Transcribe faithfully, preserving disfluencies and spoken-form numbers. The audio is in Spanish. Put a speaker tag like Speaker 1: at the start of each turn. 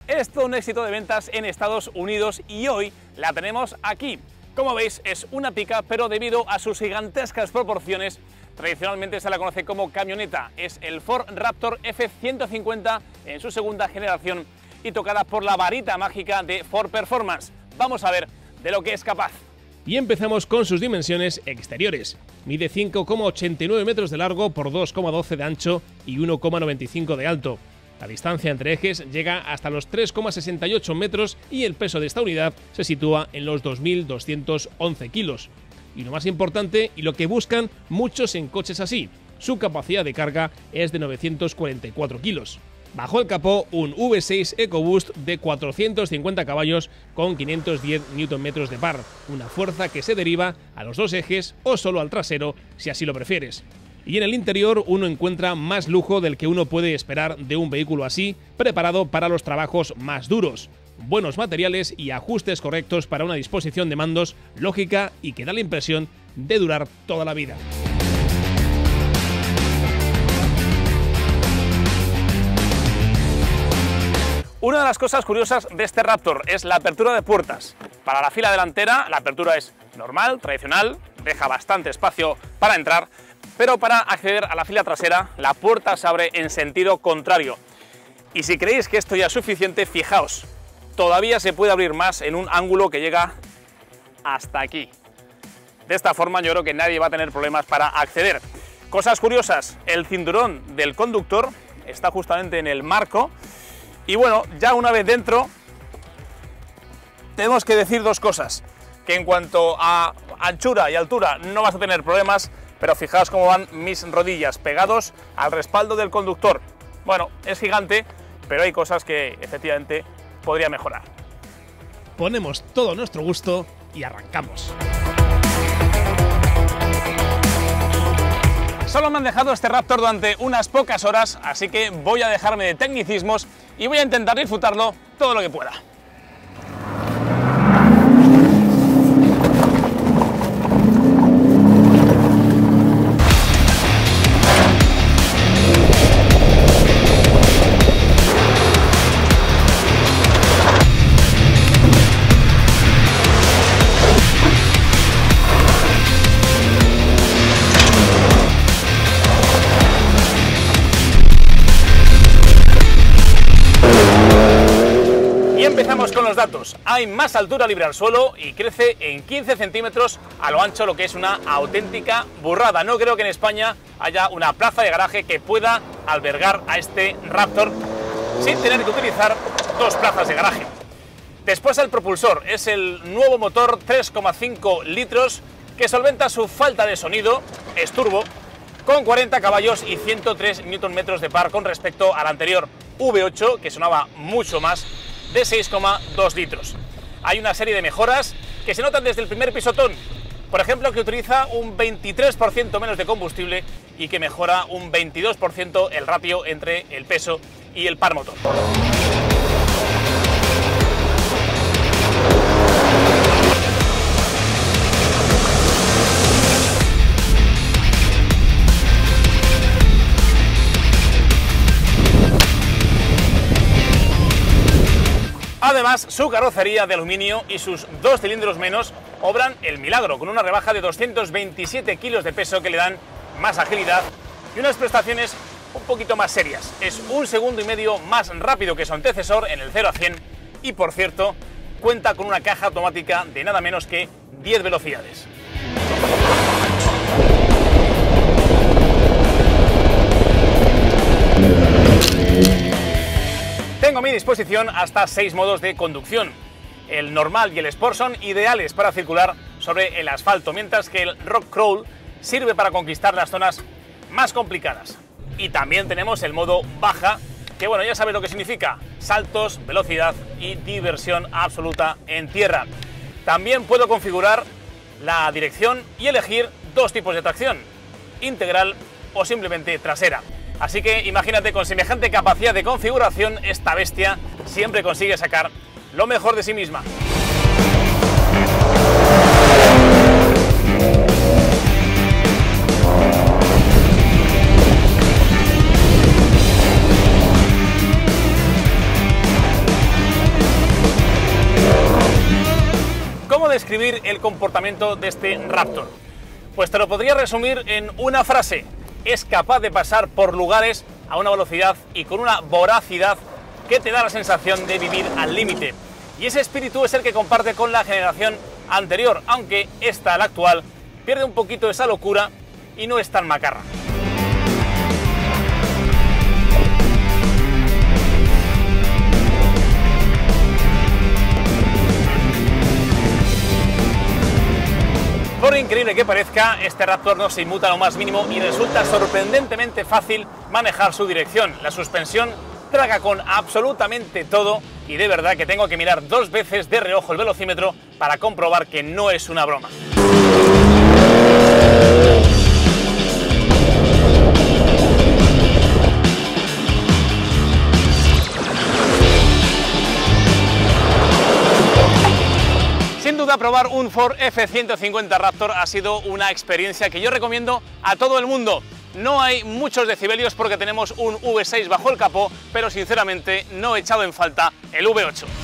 Speaker 1: es todo un éxito de ventas en Estados Unidos y hoy la tenemos aquí. Como veis, es una pick-up, pero debido a sus gigantescas proporciones, tradicionalmente se la conoce como camioneta. Es el Ford Raptor F ciento cincuenta en su segunda generación y tocada por la varita mágica de Ford Performance. Vamos a ver de lo que es capaz. Y empezamos con sus dimensiones exteriores. Mide cinco coma ochenta y nueve metros de largo por dos coma doce de ancho y uno coma noventa y cinco de alto. La distancia entre ejes llega hasta los tres coma sesenta y ocho metros y el peso de esta unidad se sitúa en los dos mil doscientos once kilos. Y lo más importante, y lo que buscan muchos en coches así, su capacidad de carga es de novecientos cuarenta y cuatro kilos. Bajo el capó, un V seis EcoBoost de cuatrocientos cincuenta caballos con quinientos diez newton metros de par, una fuerza que se deriva a los dos ejes o solo al trasero, si así lo prefieres. Y en el interior uno encuentra más lujo del que uno puede esperar de un vehículo así, preparado para los trabajos más duros. Buenos materiales y ajustes correctos para una disposición de mandos lógica y que da la impresión de durar toda la vida. Una de las cosas curiosas de este Raptor es la apertura de puertas. Para la fila delantera la apertura es normal, tradicional, deja bastante espacio para entrar, pero para acceder a la fila trasera la puerta se abre en sentido contrario. Y si creéis que esto ya es suficiente, fijaos, todavía se puede abrir más en un ángulo que llega hasta aquí. De esta forma yo creo que nadie va a tener problemas para acceder. Cosas curiosas, el cinturón del conductor está justamente en el marco. Y bueno, ya una vez dentro, tenemos que decir dos cosas. Que en cuanto a anchura y altura no vas a tener problemas, pero fijaos cómo van mis rodillas pegados al respaldo del conductor. Bueno, es gigante, pero hay cosas que efectivamente podría mejorar. Ponemos todo a nuestro gusto y arrancamos. Solo me han dejado este Raptor durante unas pocas horas, así que voy a dejarme de tecnicismos y voy a intentar disfrutarlo todo lo que pueda. Empezamos con los datos. Hay más altura libre al suelo y crece en quince centímetros a lo ancho, lo que es una auténtica burrada. No creo que en España haya una plaza de garaje que pueda albergar a este Raptor sin tener que utilizar dos plazas de garaje. Después el propulsor es el nuevo motor tres coma cinco litros que solventa su falta de sonido, es turbo, con cuarenta caballos y ciento tres newton metros de par con respecto al anterior V ocho, que sonaba mucho más, de seis coma dos litros. Hay una serie de mejoras que se notan desde el primer pisotón. Por ejemplo, que utiliza un veintitrés por ciento menos de combustible y que mejora un veintidós por ciento el ratio entre el peso y el par motor. Además, su carrocería de aluminio y sus dos cilindros menos obran el milagro, con una rebaja de doscientos veintisiete kilos de peso que le dan más agilidad y unas prestaciones un poquito más serias. Es un segundo y medio más rápido que su antecesor en el cero a cien y, por cierto, cuenta con una caja automática de nada menos que diez velocidades. Tengo a mi disposición hasta seis modos de conducción. El normal y el Sport son ideales para circular sobre el asfalto, mientras que el Rock Crawl sirve para conquistar las zonas más complicadas. Y también tenemos el modo baja, que bueno, ya sabes lo que significa: saltos, velocidad y diversión absoluta en tierra. También puedo configurar la dirección y elegir dos tipos de tracción, integral o simplemente trasera. Así que imagínate, con semejante capacidad de configuración, esta bestia siempre consigue sacar lo mejor de sí misma. describir el comportamiento de este Raptor? Pues te lo podría resumir en una frase: es capaz de pasar por lugares a una velocidad y con una voracidad que te da la sensación de vivir al límite. Y ese espíritu es el que comparte con la generación anterior, aunque esta, la actual, pierde un poquito esa locura y no es tan macarra. Por increíble que parezca, este Raptor no se inmuta a lo más mínimo y resulta sorprendentemente fácil manejar su dirección. La suspensión traga con absolutamente todo y de verdad que tengo que mirar dos veces de reojo el velocímetro para comprobar que no es una broma. Sin duda, probar un Ford F ciento cincuenta Raptor ha sido una experiencia que yo recomiendo a todo el mundo. No hay muchos decibelios porque tenemos un V seis bajo el capó, pero sinceramente no he echado en falta el V ocho.